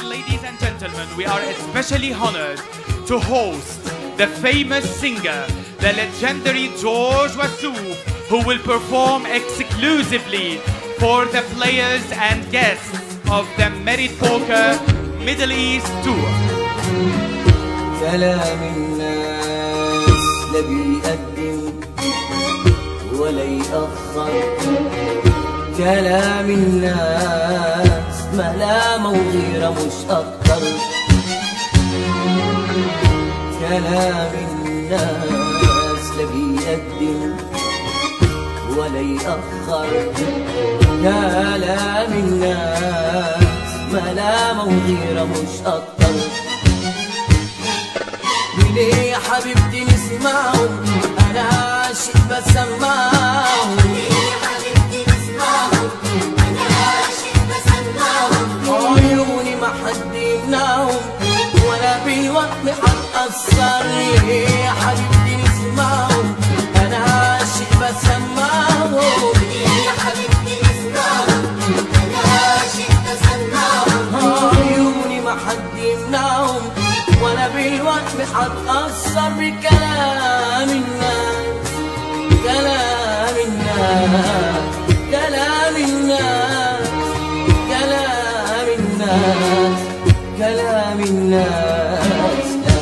ladies and gentlemen, we are especially honored to host the famous singer, the legendary George Wassouf, who will perform exclusively for the players and guests of the Merit Poker Middle East Tour. كلام الناس لا بيقدم ولا يأخر، كلام الناس ملامة وغيرة مش أكتر، كلام الناس لا بيقدم ولا يأخر، كلام الناس ملامة وغيرة مش أكتر. وليه يا حبيبتي نسمعهم أنا عاشق بسمعهم، وليه يا حبيبتي نسمعهم أنا عاشق بسمعهم، عيوني ما حد يمنعهم ولا بالوقت هتأثر. ليه يا حبيبتي نسمعهم أنا عاشق بسمعهم، وليه يا حبيبتي نسمعهم أنا عاشق بسمعهم، عيوني ما حد يمنعهم ولا بالوقت هتأثر بكلام الناس، كلام الناس، كلام الناس، كلام الناس، كلام الناس.